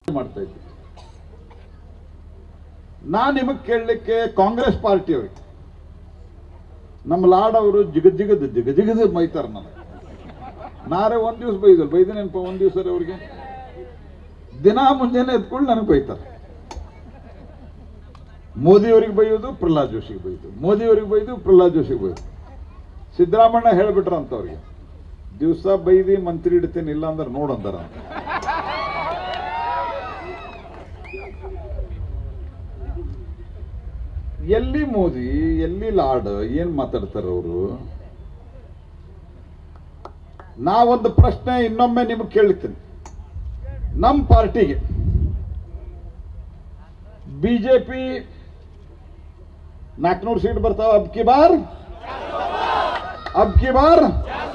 ಮಾಡ್ತಾ ಇದ್ದೆ. ನಾನು ನಿಮಗೆ ಕೇಳಲಿಕ್ಕೆ ಕಾಂಗ್ರೆಸ್ ಪಾರ್ಟಿಯವ್ರಿಗೆ ನಮ್ಮ ಲಾಡ್ ಅವರು ಜಿಗಜಿಗದ ಬೈತಾರ ನನಗೆ. ನಾರೇ ಒಂದ್ ದಿವಸ ಬೈದಲ್ ಬೈದಿನೇನಪ್ಪ ಒಂದ್ ದಿವಸ ಅವ್ರಿಗೆ ದಿನ ಮುಂಜಾನೆ ಎದ್ಕೊಂಡು ನನಗೆ ಬೈತಾರೆ. ಮೋದಿಯವರಿಗೆ ಬೈಯೋದು, ಪ್ರಹ್ಲಾದ್ ಜೋಶಿಗೆ ಬೈದು, ಮೋದಿಯವರಿಗೆ ಬೈದು, ಪ್ರಹ್ಲಾದ್ ಜೋಶಿಗೆ ಬೈದು. ಸಿದ್ದರಾಮಣ್ಣ ಹೇಳ್ಬಿಟ್ರಂತ ಅವ್ರಿಗೆ, ದಿವಸ ಬೈದಿ ಮಂತ್ರಿ ಇಡ್ತೀನಿ ಇಲ್ಲ ಅಂದ್ರೆ ನೋಡಂತಾರ. ಎಲ್ಲಿ ಮೋದಿ ಎಲ್ಲಿ ಲಾಡ್ ಏನ್ ಮಾತಾಡ್ತಾರ ಅವರು? ನಾವೊಂದು ಪ್ರಶ್ನೆ ಇನ್ನೊಮ್ಮೆ ನಿಮಗೆ ಕೇಳ್ತೀನಿ. ನಮ್ಮ ಪಾರ್ಟಿಗೆ ಬಿಜೆಪಿ 400 ಸೀಟ್ ಬರ್ತಾವ. ಅಬ್ ಕಿ ಬಾರ್